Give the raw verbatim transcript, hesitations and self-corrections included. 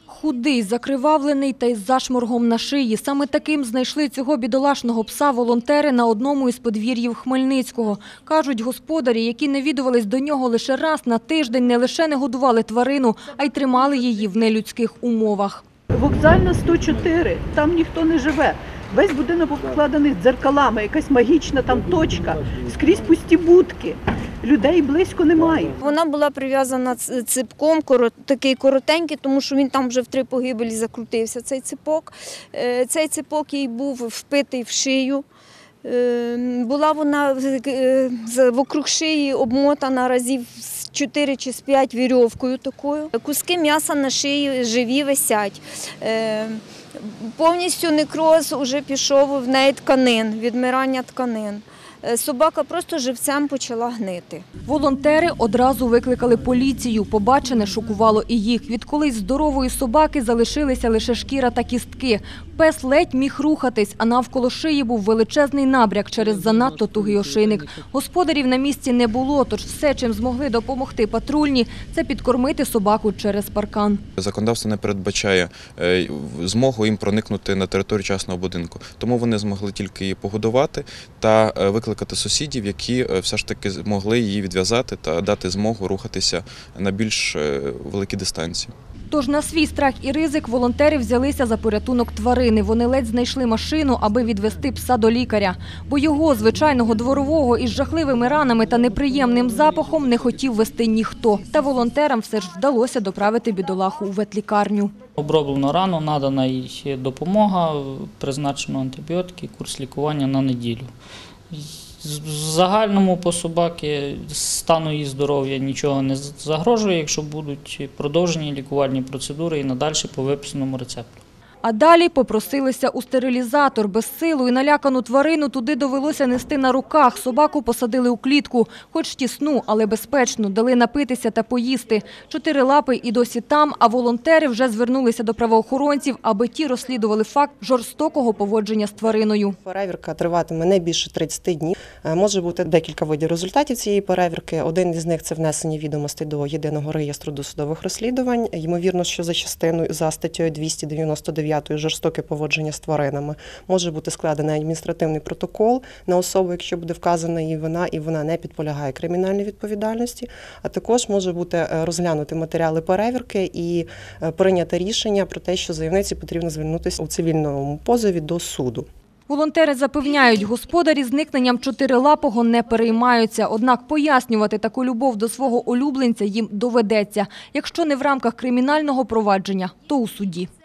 Худий, закривавлений та із зашморгом на шиї. Саме таким знайшли цього бідолашного пса волонтери на одному із подвір'їв Хмельницького. Кажуть, господарі, які навідувались до нього лише раз на тиждень, не лише не годували тварину, а й тримали її в нелюдських умовах. Вокзальна сто чотири, там ніхто не живе. Весь будинок обкладений дзеркалами, якась магічна там точка, скрізь пусті будки. Людей близько немає. Вона була прив'язана ципком, такий коротенький, тому що він там вже в три погибелі закрутився, цей ципок. Цей ципок їй був впитий в шию. Була вона вокруг шиї обмотана разів з чотири чи з п'ять вірьовкою такою. Куски м'яса на шиї живі висять. Повністю некроз вже пішов в неї тканин, відмирання тканин. Собака просто живцем почала гнити. Волонтери одразу викликали поліцію. Побачене шокувало і їх. Від колись здорової собаки залишилися лише шкіра та кістки. Пес ледь міг рухатись, а навколо шиї був величезний набряк через занадто тугий ошейник. Господарів на місці не було, тож все, чим змогли допомогти патрульні, це підкормити собаку через паркан. Законодавство не передбачає змогу їм проникнути на територію частного будинку. Тому вони змогли тільки її погодувати та викликати сусідів, які все ж таки змогли її відв'язати та дати змогу рухатися на більш великі дистанції. Тож на свій страх і ризик волонтери взялися за порятунок тварини. Вони ледь знайшли машину, аби відвезти пса до лікаря. Бо його, звичайного дворового, із жахливими ранами та неприємним запахом не хотів везти ніхто. Та волонтерам все ж вдалося доправити бідолаху у ветлікарню. Оброблено рану, надана їй допомога, призначено антибіотики, курс лікування на неділю. В загальному по собаки стану її здоров'я нічого не загрожує, якщо будуть продовжені лікувальні процедури і надалі по виписаному рецепту. А далі попросилися у стерилізатор. Безсилу і налякану тварину туди довелося нести на руках. Собаку посадили у клітку. Хоч тісну, але безпечно. Дали напитися та поїсти. Чотирилапий і досі там, а волонтери вже звернулися до правоохоронців, аби ті розслідували факт жорстокого поводження з твариною. Перевірка триватиме не більше тридцяти днів. Може бути декілька видів результатів цієї перевірки. Один із них – це внесення відомостей до Єдиного реєстру досудових розслідувань. Ймовірно, що за частиною, за статтею двісті дев'яносто дев'ять жорстоке поводження з тваринами. Може бути складений адміністративний протокол на особу, якщо буде вказана її вина, і вона не підполягає кримінальній відповідальності. А також може бути розглянути матеріали перевірки і прийняти рішення про те, що заявниці потрібно звернутися у цивільному позові до суду. Волонтери запевняють, господарі зникненням чотирилапого не переймаються. Однак пояснювати таку любов до свого улюбленця їм доведеться. Якщо не в рамках кримінального провадження, то у суді.